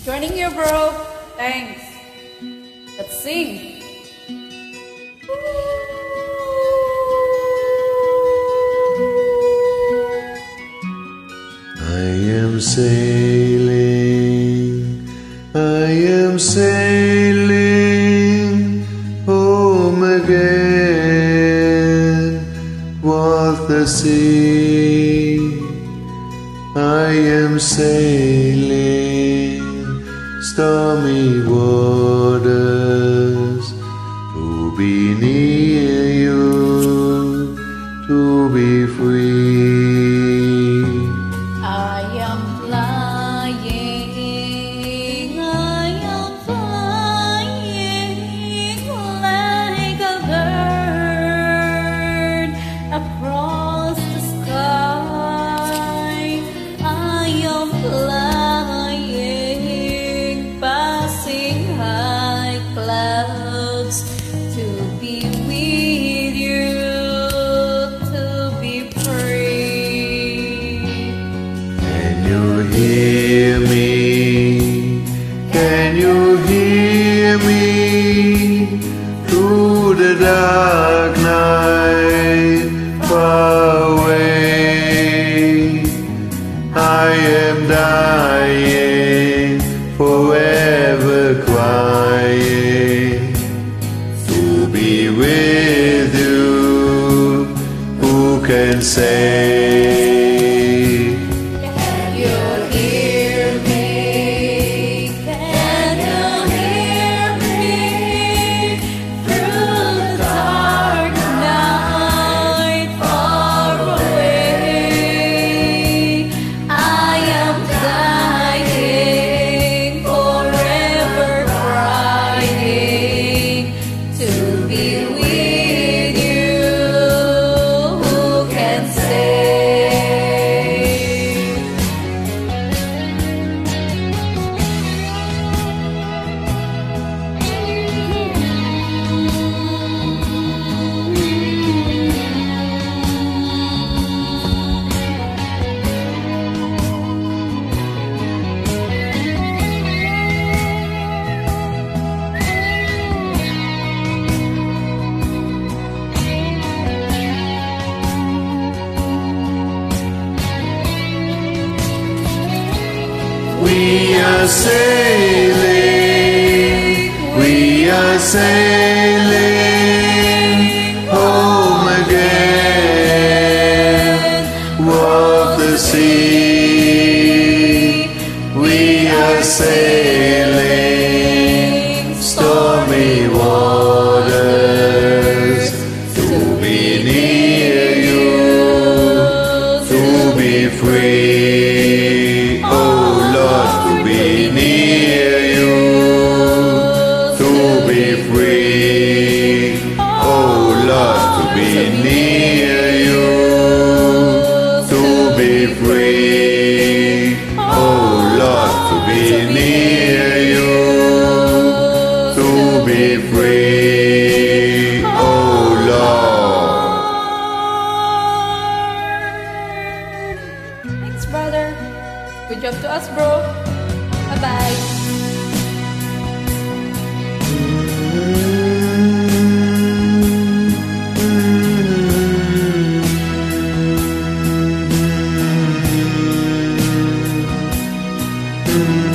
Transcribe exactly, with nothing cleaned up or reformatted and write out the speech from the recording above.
Joining you, bro. Thanks. Let's sing. I am sailing, I am sailing home again, with the sea. I am sailing stormy waters to be near you, to be free. I am flying, I am flying like a bird across the sky. I am flying, passing high clouds to be with you, to be free. Can you hear me? Can you hear me through the dark night far away? I am dying, forever crying to be with you. Who can say? Can you hear me? Can you hear me through the dark night far away? I am dying, forever crying to be with you. Who can say? We are sailing, we are sailing home again, walk the sea. We are sailing stormy waters to be near you, to be free. Oh Lord, to be near you, to be free. Oh Lord, to be near you, to be free. Oh Lord, to be near you, to be free. Oh Lord. Thanks, brother. Good job to us, bro. Bye-bye. Mm-hmm.